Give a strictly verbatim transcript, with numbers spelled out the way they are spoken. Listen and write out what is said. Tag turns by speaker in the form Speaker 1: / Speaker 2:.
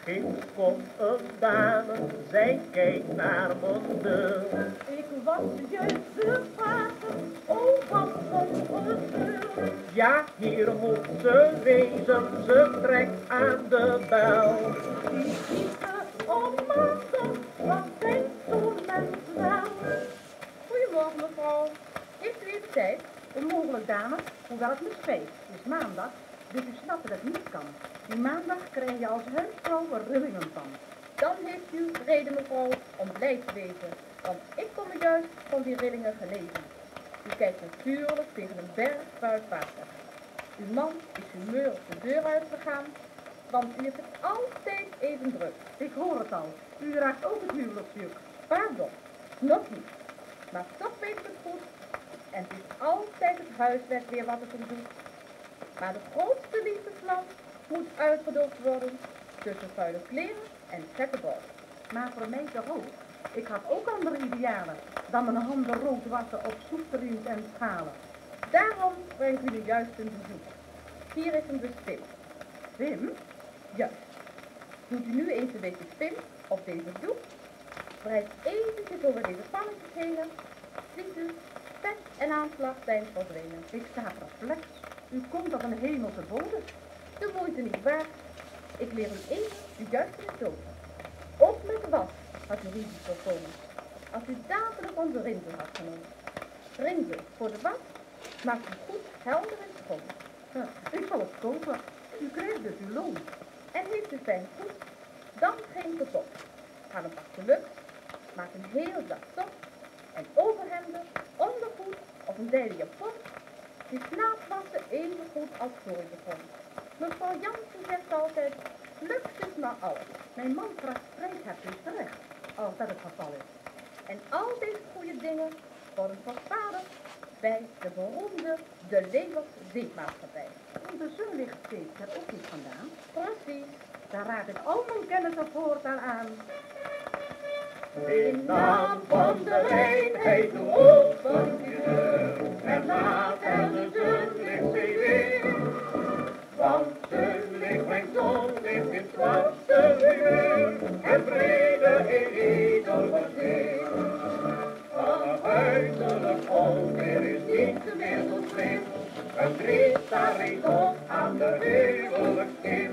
Speaker 1: Ginds komt een dame, zij kijkt naar mijn deur.
Speaker 2: Ik was juist de vader, oh wat ongestuurd.
Speaker 1: Ja, hier moet ze wezen, ze trekt aan de bel.
Speaker 2: Die zieke onmatig, wat denkt zo'n mens wel?
Speaker 3: Goedemorgen mevrouw, heeft u even tijd?
Speaker 2: Onmogelijk, dame, hoewel het me spijt. Het is maandag, dus u snapt dat het niet kan. Die maandag krijg je als huisvrouw er rillingen van.
Speaker 3: Dan heeft u reden mevrouw om blij te wezen, want ik kom u juist van die rillingen gelezen. U kijkt natuurlijk tegen een berg vuil water. Uw man is humeur de deur uitgegaan, want u heeft het altijd even druk.
Speaker 2: Ik hoor het al, u draagt ook het huwelijksjuk.
Speaker 3: Pardon, nog niet. Maar toch weet ik het goed. En het is altijd het huiswerk weer wat het hem doet. Maar de grootste liefdesland moet uitgedoofd worden tussen vuile kleren en vette bal.
Speaker 2: Maar voor mij toch ook. Ik had ook andere idealen dan mijn handen rood wassen op soepterrins en schalen.
Speaker 3: Daarom breng ik u nu juist een bezoek. Hier is een bespin.
Speaker 2: Wim?
Speaker 3: Juist. Doet u nu eens een beetje spin op deze doek. Spreid eventjes over deze pannetjes heen. Ziet u, pet en aanslag zijn verdwenen.
Speaker 2: Ik sta perplex. U komt op een hemelse bodem.
Speaker 3: De moeite niet waard. Ik leer u even de juiste methode. Ook met was had u risico voorkomen. Als u dadelijk onze rinzel had genomen. Rinzel voor de was maakt u goed helder en schoon.
Speaker 2: Huh, ik zal het kopen. U krijgt dus uw loon.
Speaker 3: En heeft u fijn goed, dan geen kapot. Haal een pak geluk, maak een heel zak top en overhemden, ondergoed of een zijde japon. Die slaat wassen even goed als vorige grond. Mevrouw Jansen zegt altijd, lukt is maar alles.
Speaker 2: Mijn man vraagt strijd hebt u terecht, als dat het geval is.
Speaker 3: En al deze goede dingen worden vervaardigd bij de beroemde De Levers Zeepmaatschappij.
Speaker 2: De zon ligt steeds er ook niet vandaan.
Speaker 3: Precies.
Speaker 2: Daar raad ik al mijn kennissen voortaan aan.
Speaker 1: In naam van de reinheid open je deur en laat er de zonlicht weer. Want zonlicht brengt zonlicht in het zwartste humeur en vrede in ieder bezit. Van een uiterlijk onweer is niets meer zo slim. Een drie staat reeds op aan de huwelijkskist.